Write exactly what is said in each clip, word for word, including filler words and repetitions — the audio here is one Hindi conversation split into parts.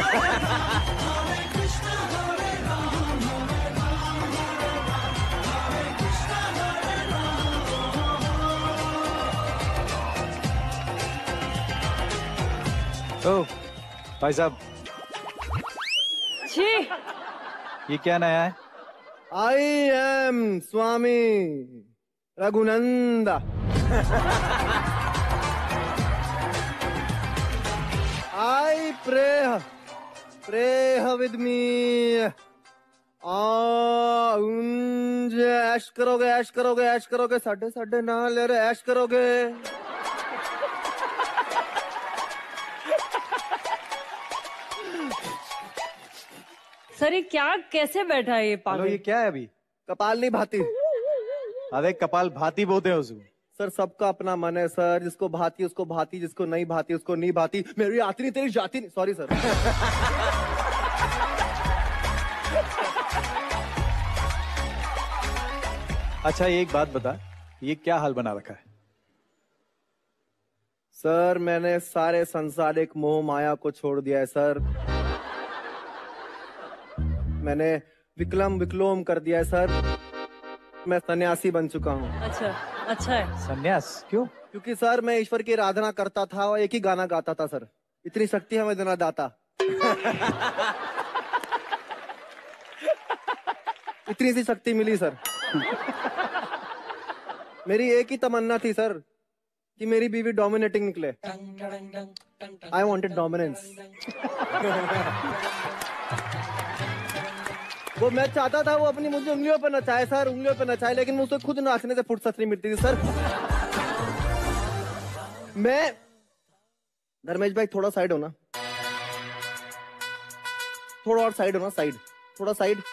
ओ, भाई साहब, जी ये क्या नया है? I am Swami Raghunanda. I pray pray with me. ऐश करोगे ऐश करोगे ऐश करोगे साढ़े साढ़े ना ले रहे ऐश करोगे। सर ये क्या कैसे बैठा है ये हेलो, पागल? ये क्या है अभी? कपाल नहीं भाती। अरे कपाल भाती बोलते हैं उसको। सर सबका अपना मन है सर, जिसको भाती उसको भाती, जिसको नहीं भाती उसको नहीं भाती। मेरी आती नहीं तेरी जाती नहीं। Sorry sir. अच्छा एक बात बता, ये क्या हाल बना रखा है? सर मैंने सारे संसारिक मोह माया को छोड़ दिया है सर। मैंने विकलम विकलोम कर दिया है सर। मैं सन्यासी बन चुका हूँ। अच्छा अच्छा है। सन्यास क्यों? क्योंकि सर मैं ईश्वर की आराधना करता था और एक ही गाना गाता था सर। इतनी शक्ति हमें देना दाता। इतनी सी शक्ति मिली सर। मेरी एक ही तमन्ना थी सर कि मेरी बीवी डोमिनेटिंग निकले। I wanted dominance. वो मैं चाहता था वो अपनी मुझे उंगलियों पर नचाए सर, उंगलियों पर नचाए, लेकिन मुझसे खुद नाचने से फुर्सत नहीं मिलती थी सर। मैं धर्मेश भाई थोड़ा साइड हो ना, थोड़ा और साइड हो ना, साइड थोड़ा साइड।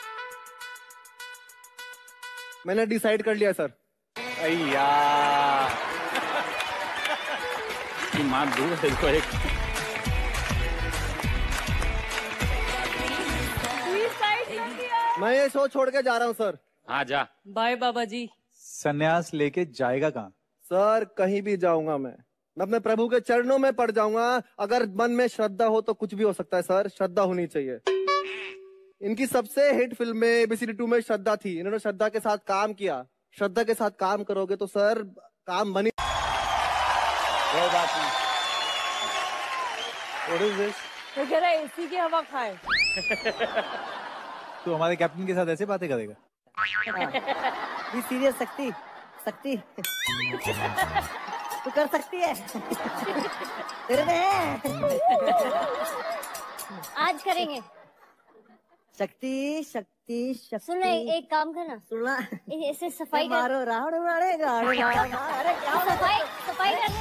मैंने डिसाइड कर लिया सर। अय्या मार दूर देखो एक। मैं ये शो छोड़ के जा रहा हूँ सर। हाँ जा। बाय बाबा जी। सन्यास लेके जाएगा कहाँ? सर कहीं भी जाऊंगा मैं मैं अपने प्रभु के चरणों में पड़ जाऊंगा। अगर मन में श्रद्धा हो तो कुछ भी हो सकता है सर, श्रद्धा होनी चाहिए। इनकी सबसे हिट फिल्म में एबीसीडी टू में श्रद्धा थी। इन्होंने श्रद्धा के साथ काम किया। श्रद्धा के साथ काम करोगे तो सर काम बनी। कोई बात नहीं। What is this? तो कह रहा है एसी की हवा खाए। तू हमारे कैप्टन के साथ ऐसे बातें करेगा? भी सीरियस शक्ति शक्ति तू कर सकती है। तेरे में है। आज करेंगे। शक्ति शक्ति शक्ति। सुन एक काम करना, सुनना ऐसे सफाई कर। मारो रावण मारे गाड़े मारे क्या सफाई सफाई करने।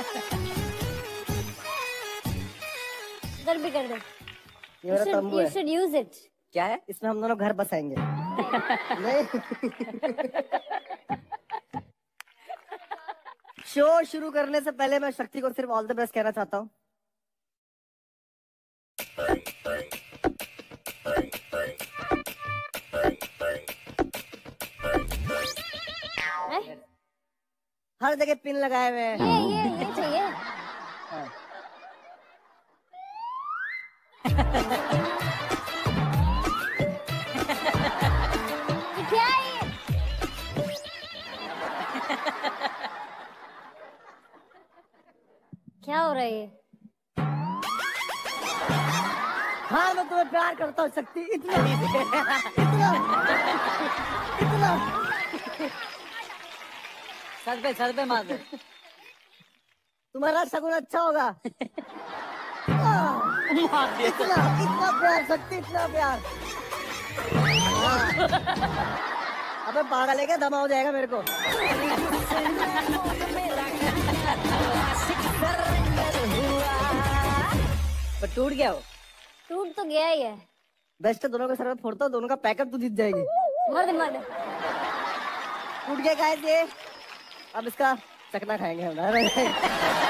इधर भी कर दे। ये मेरा तंबू है। You should use it. क्या है इसमें? हम दोनों घर बसाएंगे। नहीं। शो शुरू करने से पहले मैं शक्ति को सिर्फ ऑल द बेस्ट कहना चाहता हूँ। हर जगह पिन लगाए हुए हैं। ये ये ये चाहिए। क्या है ये? क्या हो रहा है ये? हाँ मैं तुम्हें प्यार करता हूँ शक्ति। इतना इतना इतना सर पे सर पे मार दे। तुम्हारा शगुन अच्छा होगा। इतना इतना प्यार शक्ति, इतना प्यार। अबे पागल है क्या? दमा हो जाएगा मेरे को। पर टूट गया हो। टूट तो गया ही है। बेस्ट है, दोनों का सर में फोड़ता हूँ, दोनों का पैकअप तू जीत जाएगी। मार दे मार दे। टूट गया गाइस ये। अब इसका चकना खाएंगे हम।